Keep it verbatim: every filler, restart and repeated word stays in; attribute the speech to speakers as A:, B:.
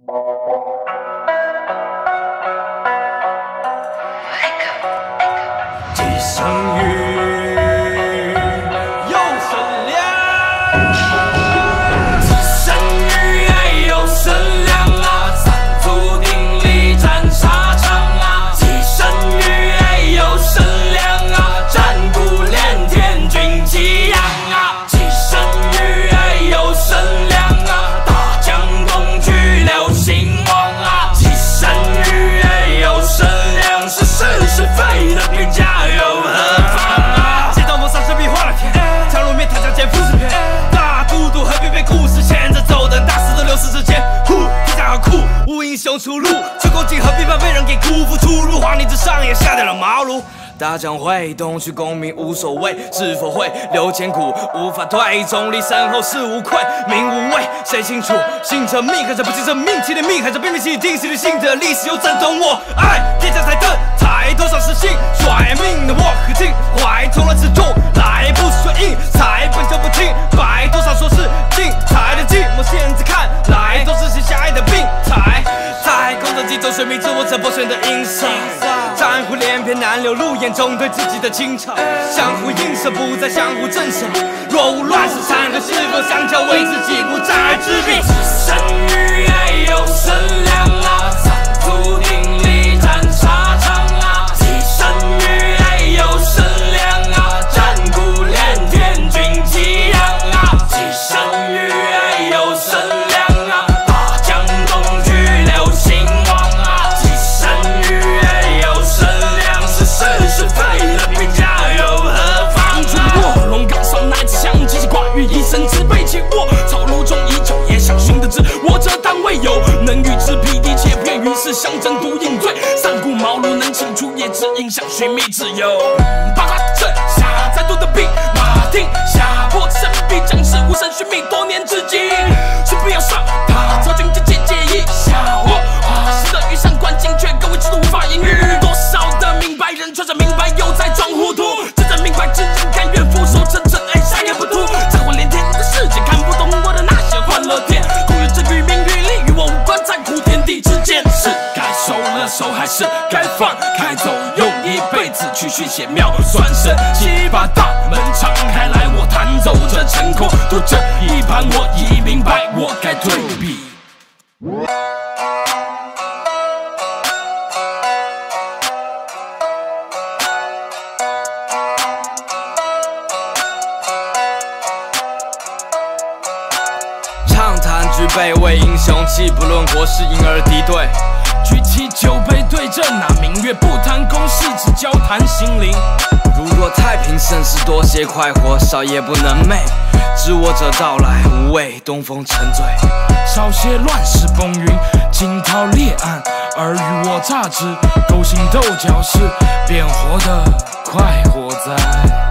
A: 既生瑜，又生亮。既生瑜，哎，又生亮啊！三足鼎立战沙场啊！既生瑜，哎，又生亮啊！战鼓连天军旗扬啊！既生瑜，哎，又生亮啊！大江东去留兴亡啊！既生瑜，哎，又生亮，是是是非的评价。 英雄出路，求共进何必怕被人给辜负？出入黄泥之上，也下掉了茅庐。大将会，东去功名无所谓，是否会留千古？无法退，忠立身后事无愧，名无畏，谁清楚？信者命，还是不信者命？其的命，还是拼命起定，谁的信的历史又怎懂我爱？天下才得才多少是信，甩命的我和尽怀，从来此中来不是顺应，才本就不听，白多少说是精彩的寂寞，现在看来都是写下爱的病态。 在空中击中水迷自我沉破选的音上，战乎连篇难流露，眼中对自己的清场，相互映射不再相互震慑。若无乱世残和，是否相较为自己不战而知彼？既生瑜，哎，又生亮啊！三足鼎立战沙场啊！既生瑜，哎，又生亮啊！战鼓连天军旗扬啊！既生瑜，哎，又生亮。 一生只被擒获，草庐中依旧也想寻得知，我这单位有能与之匹敌，且便于是相争独应对。三顾茅庐能清除，也只因想寻觅自由。八卦阵下再多的兵马停下，破神臂将士无声寻觅多年之计，需不要上他朝廷间借借一下。我花式的羽扇纶巾，却各位知道无法言喻。多少的明白人穿着明白，又在装糊涂。真正明白之人，甘愿俯首称臣，哎，下也不图。 世界看不懂我的那些欢乐天，故有这与名与利与我无关，在乎天地之间，是该收了手，还是该放开走？用一辈子去续写妙算神奇，把大门敞开来，我弹奏着成空，读这一盘，我已明白，我该退避。 举杯为英雄，气不论国事，因而敌对。举起酒杯对阵那明月，不谈公事，只交谈心灵。如若太平盛世，多些快活，少也不能寐。知我者到来，无畏东风沉醉。少些乱世风云，惊涛裂岸，尔虞我诈之，勾心斗角时，便活得快活哉。